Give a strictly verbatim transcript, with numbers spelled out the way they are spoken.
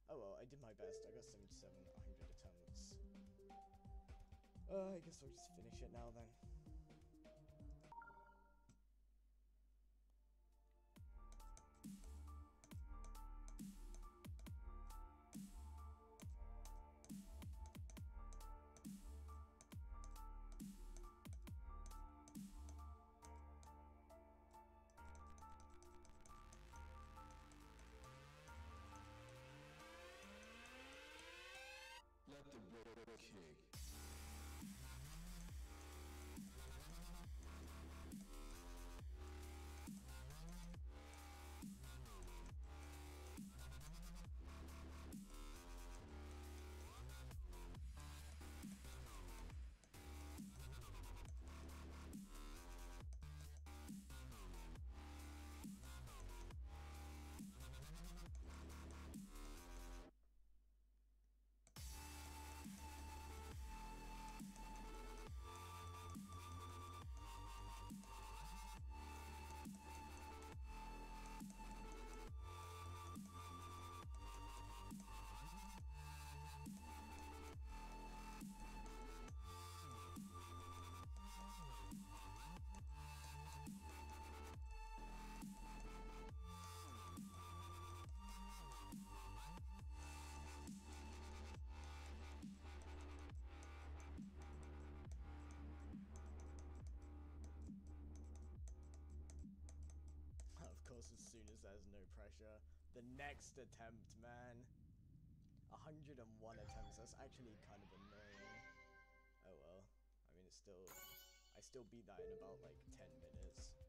Oh well, I did my best. I got seventy-seven hundred attempts. Uh, I guess I'll just finish it now then. Let the boy kick. Of course, as soon as there's no pressure, the next attempt, man. one hundred and one attempts, that's actually kind of annoying. Oh well, I mean, it's still, I still beat that in about like ten minutes.